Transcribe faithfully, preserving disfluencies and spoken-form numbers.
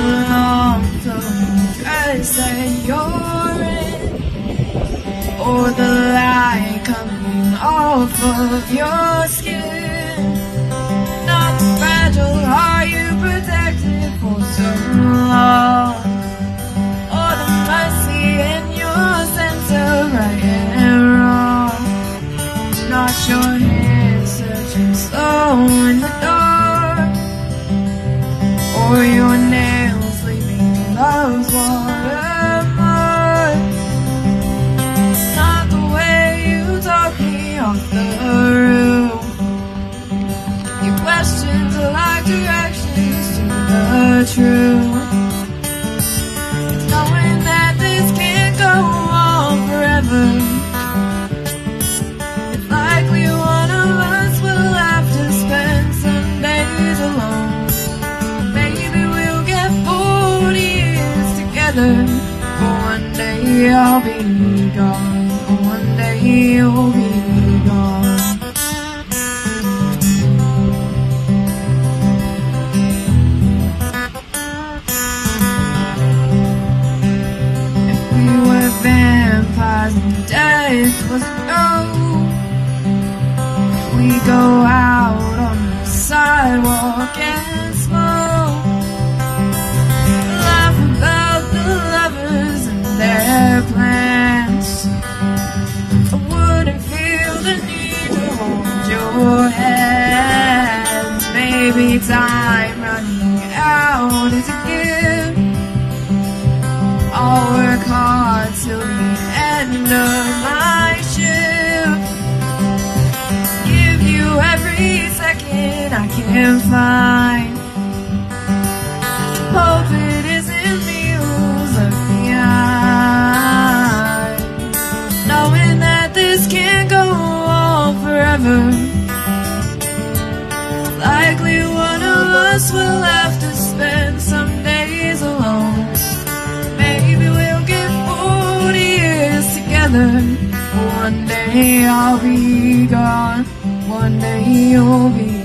long flowing dress that you're in, or the light coming off of your skin. Not the fragile heart you protected for so long, or the mercy in your sense of right and wrong. Not your hands searching slow in the dark, or your nails leaving love's watermarks. Not the way you talk me off the roof. Your questions are like directions to the truth. It's knowing that this can't go on forever. It's likely one of us will have to spend some days alone. For one day I'll be gone, for one day you'll be gone. If we were vampires and death was a no, we go out on the sidewalk and smoke, laugh about the lovers and their plans. I wouldn't feel the need to hold your hand. Maybe time running out is a gift. I'll work hard till the end of my shift. Give you every second I can find. Hope it isn't me who's left behind. Knowing that this can't go on forever. Likely one of us will have to spend some days alone. Maybe we'll get forty years together. One day I'll be gone, one day you'll be